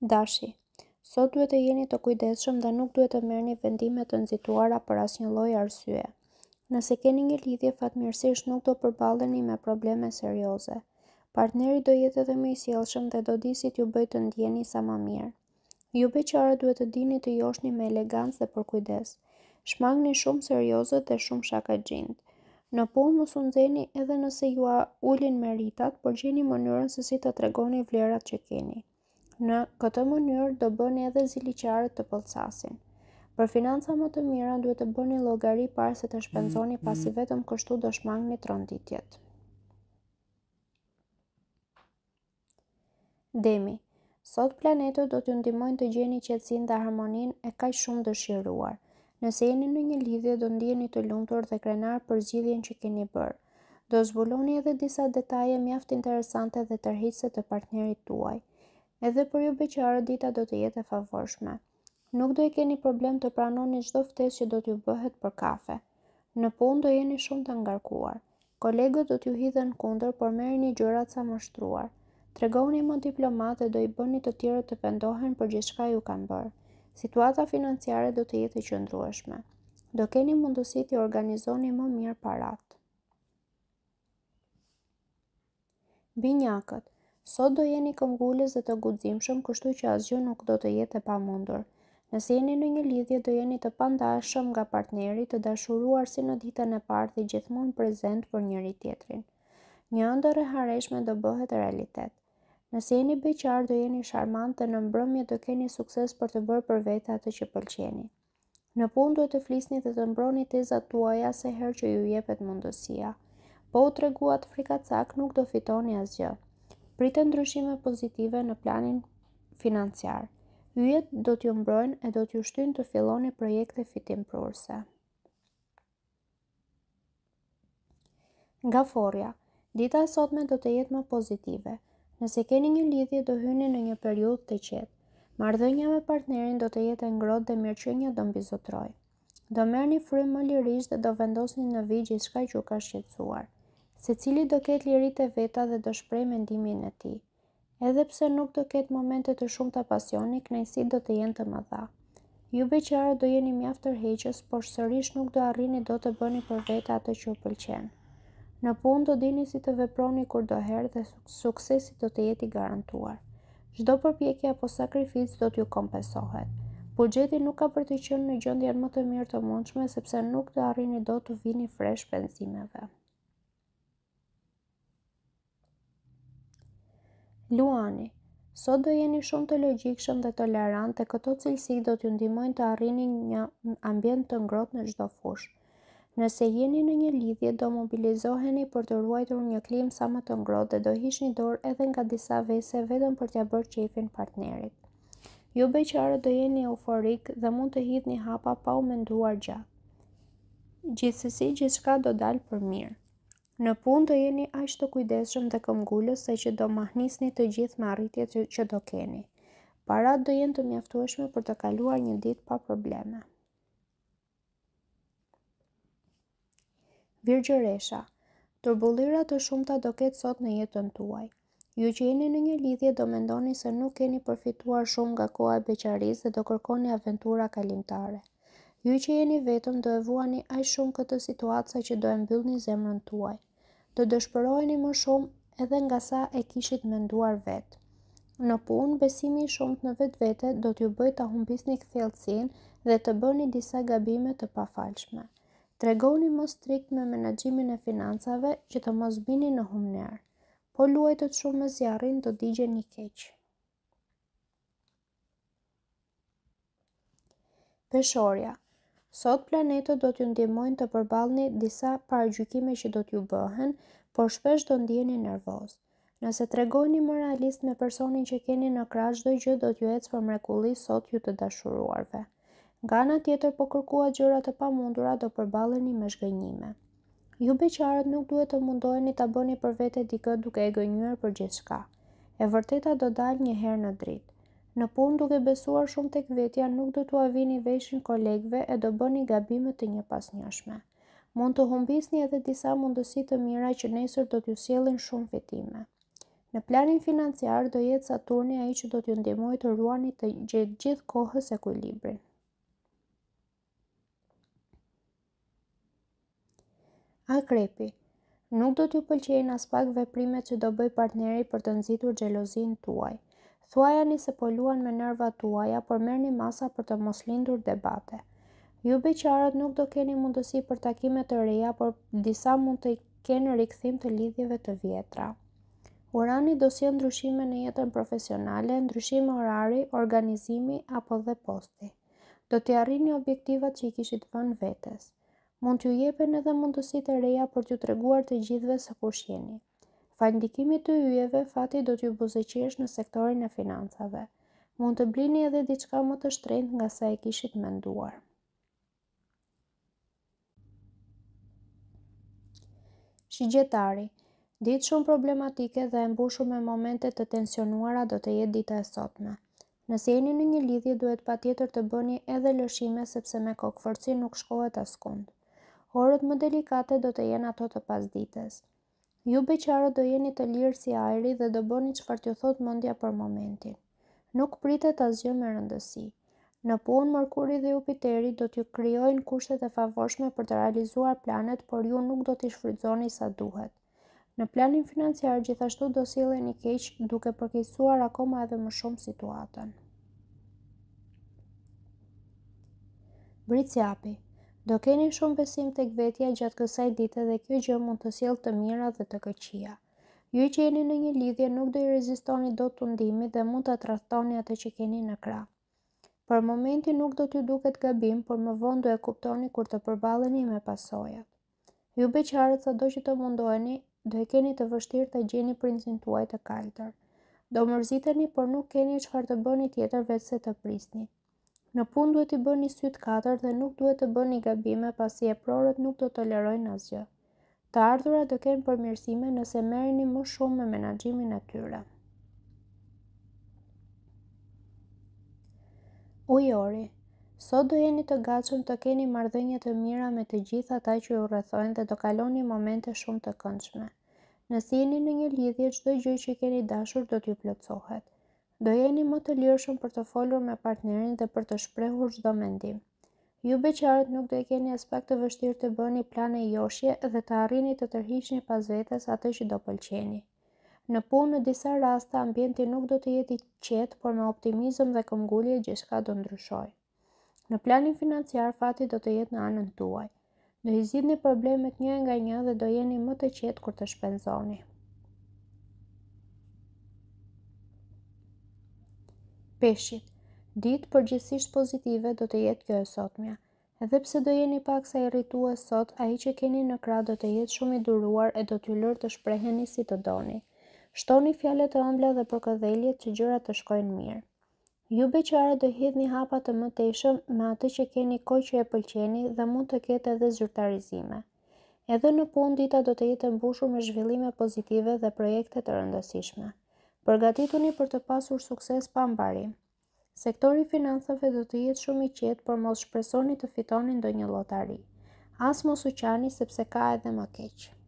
Dashi, sot duhet të jeni të kujdesshëm dhe nuk duhet të merrni vendime të nxituara për asnjë lloj arsye. Nëse keni një lidhje, fatmirësisht nuk do përballeni me probleme serioze. Partneri do jetë edhe më i sjellshëm dhe do di si t'ju bëjë të ndjeni sa më mirë. Ju beqarët duhet të dini të joshni me elegancë dhe për kujdes. Shmangni shumë seriozët dhe shumë shakaxhint. Në punë mos u nxeni edhe nëse ju ulin meritat, por gjeni mënyrën se si të tregoni vlerat që keni. Në këtë mënyrë do bëni edhe ziliqarët të pollcasin. Për financa më të mira duhet të bëni llogari para se të shpenzoni, pasi vetëm kështu do shmangni tronditjet. Demi, sot planetët do t'ju ndihmojnë të gjeni qetësinë dhe harmoninë e kaq shumë dëshiruar. Nëse jeni në një lidhje, do ndiheni të lumtur dhe krenar për zgjidhjen që keni bërë. Do zbuloni edhe disa detaje mjaft interesante dhe tërheqëse të partnerit tuaj. Edhe për ju beqarët dita do të jetë e favorshme. Nuk do e keni problem të pranoni çdo ftesë që do t'ju bëhet për kafe. Në punë do jeni shumë të ngarkuar. Kolegët do t'ju hidhen kundër, por merrni gjërat sa më shtruar. Tregoni më diplomat dhe do i bëni të tjerët të pendohen për gjithçka ju kanë bërë. Situata financiare do të jetë e qëndrueshme. Do keni mundësi t'i organizoni më mirë paratë. Binjakët, sot do jeni këmbgulës dhe të guximshëm, kështu që asgjë nuk do të jetë e pamundur. Nëse jeni në një lidhje, do jeni të pandashëm nga partneri, të dashuruar si në ditën e parë dhe gjithmonë prezent për njëri tjetrin. Një ëndër e harreshme do bëhet realitet. Nëse jeni beqar, do jeni sharmant dhe në mbrëmje do keni sukses për të bërë për vete atë që pëlqeni. Në punë duhet të flisni dhe të mbroni tezat tuaja se herë që ju jepet mundësia. Po u treguat frikacak, nuk do fitoni asgjë. Pritet ndryshime pozitive në planin financiar. Yjet do t'ju mbrojnë e do t'ju shtyjnë të filloni projekte fitimprurse. Nga forja, dita e sotme do të jetë më pozitive. Nëse keni një lidhje, do hyni në një periudhë të qetë. Marrëdhënia me partnerin do të jetë e ngrohtë dhe mirëqenia do mbizotrojë. Do merrni frymë më lirish dhe do vendosni në vijë gjithçka që u ka shqetësuar. Secili do ketë liritë e veta dhe do shpreh mendimin e tij. Edhe pse nuk do ketë momente të shumta pasioni, kënaqësitë do të jenë të mëdha. Ju beqarët do jeni mjaft tërheqës, por sërish nuk do arrini dot të bëni për vete atë që ju pëlqen. Në punë do dini si të veproni kurdoherë dhe suksesi do të jetë i garantuar. Çdo përpjekje apo sakrificë do t'ju kompensohet. Buxheti nuk ka për të qenë në gjendjen më të mirë të mundshme, sepse nuk do arrini dot të vini fresh shpenzimeve. Luani, sot do jeni shumë të logjikshëm dhe tolerant dhe këto cilësi do t'ju ndihmojnë të arrini një ambient të ngrohtë në çdo fushë. Nëse jeni në një lidhje, do mobilizoheni për të ruajtur një klimë sa më të ngrohtë dhe do hiqni dorë edhe nga disa vese vetëm për t'ia bërë qefin partnerit. Ju beqarët do jeni euforik dhe mund të hidhni hapa pa u menduar gjatë. Gjithsesi, gjithçka do dalë për mirë. Në punë do jeni aq të kujdesshëm dhe këmbgulës sa që do mahnisni të gjithë me arritjet që do keni. Paratë do jenë të mjaftueshme për të kaluar një ditë pa probleme. Virgjëresha, turbullira të shumta do ketë sot në jetën tuaj. Ju që jeni në një lidhje do mendoni se nuk keni përfituar shumë nga koha e beqarisë dhe do kërkoni aventura kalimtare. Ju që jeni vetëm do e vuani aq shumë këtë situatë sa që do e mbyllni zemrën tuaj. Do dëshpëroheni më shumë edhe nga sa e kishit menduar vetë. Në punë, besimi i shumt në vetvete do t'ju bëjë ta humbisni kthjellësinë dhe të bëni disa gabime të pafalshme. Tregoni më strikt me menaxhimin e financave që të mos bini në humner. Po luajtët shumë me zjarrin do digjeni keq. Peshorja, sot planetët do t'ju ndihmojnë të përballni disa paragjykime që do t'ju bëhen, por shpesh do ndiheni nervoz. Nëse tregoni më realist me personin që keni në krah, çdo gjë do t'ju ecë për mrekulli sot ju të dashuruarve. Nga ana tjetër, po kërkuat gjëra të pamundura, do përballeni me zhgënjime. Ju beqarët nuk duhet të mundoheni ta bëni për vete dikë duke e gënjur për gjithçka. E vërteta do dalë një herë në dritë. Në punë, duke besuar shumë tek vetja, nuk do t'u avini veshin kolegëve e do bëni gabime të njëpasnjëshme. Mund të humbisni edhe disa mundësi të mira që nesër do t'ju sjellin shumë fitime. Në planin financiar do jetë Saturni ai që do t'ju ndihmojë të ruani të gjithë kohës ekuilibrin. Akrepi. Nuk do t'ju pëlqejnë as pak veprimet që do bëj partneri për të nxitur xhelozinë tuaj. Thuajani se po luan me nervat tuaja, por merrni masa për të mos lindur debate. Ju beqarët nuk do keni mundësi për takime të reja, por disa mund të kenë rikthim të lidhjeve të vjetra. Urani do sjellë ndryshime në jetën profesionale, ndryshime orari, organizimi apo dhe posti. Do t'i arrini objektivat që i kishit vënë vetes. Mund t'ju jepen edhe mundësitë e reja për t'ju treguar të gjithëve se kush jeni. Fal ndikimit të yjeve, fati do t'ju buzëqesh në sektorin e financave. Mund të blini edhe diçka më të shtrenjtë nga sa e kishit menduar. Shigjetari. Ditë shumë problematike dhe e mbushur me momente të tensionuara do të jetë dita e sotme. Nëse jeni në një lidhje, duhet patjetër të bëni edhe lëshime sepse me kokëforci nuk shkohet askund. Orët më delikate do të jenë ato të pasdites. Ju beqarët do jeni të lirë si ajri dhe do bëni çfarë t'ju thot mendja për momentin. Nuk pritet asgjë me rëndësi. Në punë, Merkuri dhe Jupiteri do t'ju krijojnë kushtet e favorshme për të realizuar planet, por ju nuk do t'i shfrytëzoni sa duhet. Në planin financiar, gjithashtu do silleni keq, duke përkeqësuar akoma edhe më shumë situatën. Briciapi. Do keni shumë besim tek vetja gjatë kësaj dite dhe kjo gjë mund të sjellë të mira dhe të këqija. Ju që jeni në një lidhje nuk do i rezistoni dot tundimit dhe mund ta tradhtoni atë që keni në krah. Për momentin nuk do t'ju duket gabim, por më vonë do e kuptoni kur të përballeni me pasojat. Ju beqarët, sado që të mundoheni, do e keni të vështirë të gjeni princin tuaj të kaltër. Do mërziteni, por nuk keni çfarë të bëni tjetër veç se të prisni. Në punë duhet i bëni syt katër dhe nuk duhet të bëni gabime pasi eprorët nuk do tolerojnë asgjë. Të ardhurat do kenë përmirësime nëse merreni më shumë me menaxhimin e tyre. Ujori. Sot do jeni të gatshëm të keni marrëdhënie të mira me të gjithë ata që ju rrethojnë dhe do kaloni momente shumë të këndshme. Nëse jeni në një lidhje, çdo gjë që keni dashur do t'ju plotësohet. Do jeni më të lirshëm për të folur me partnerin dhe për të shprehur çdo mendim. Ju beqarët nuk do e keni as pak të vështirë të bëni plane joshje dhe të arrini të tërhiqni pas vetes atë që do pëlqeni. Në punë, në disa raste, ambienti nuk do të jetë i qetë, por me optimizëm dhe këmbgulje gjithçka do ndryshojë. Në planin financiar, fati do të jetë në anën tuaj. Do i zgjidhni problemet një nga një dhe do jeni më të qetë kur të shpenzoni. Peshqit. Ditë përgjithsisht pozitive do të jetë kjo e sotmja. Edhe pse do jeni paksa irritues sot, ai që keni në krah do të jetë shumë i duruar e do t'ju lërë të shpreheni si të doni. Shtoni fjalët e ëmbla dhe përkëdheljet që gjërat të shkojnë mirë. Ju beqarët do hidhni hapa të mëtejshëm me atë që keni kohë që e pëlqeni dhe mund të ketë edhe zyrtarizime. Edhe në punë, dita do të jetë e mbushur me zhvillime pozitive dhe projekte të rëndësishme. Përgatituni për të pasur sukses pa mbarim. Sektori financave do të jetë shumë i qetë, por mos shpresoni të fitoni ndonjë llotari. As mos u qani sepse ka edhe më keq.